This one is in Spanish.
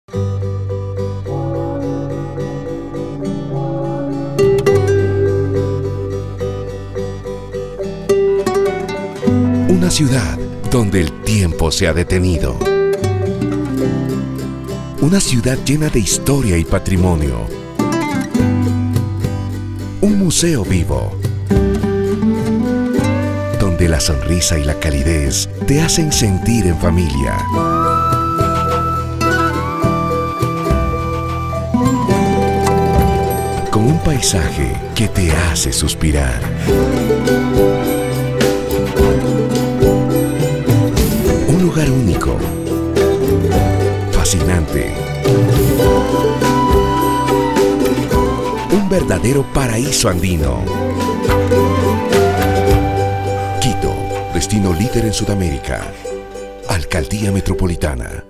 Una ciudad donde el tiempo se ha detenido. Una ciudad llena de historia y patrimonio. Un museo vivo, donde la sonrisa y la calidez te hacen sentir en familia. Con un paisaje que te hace suspirar. Un lugar único, fascinante. Un verdadero paraíso andino. Quito, destino líder en Sudamérica. Alcaldía Metropolitana.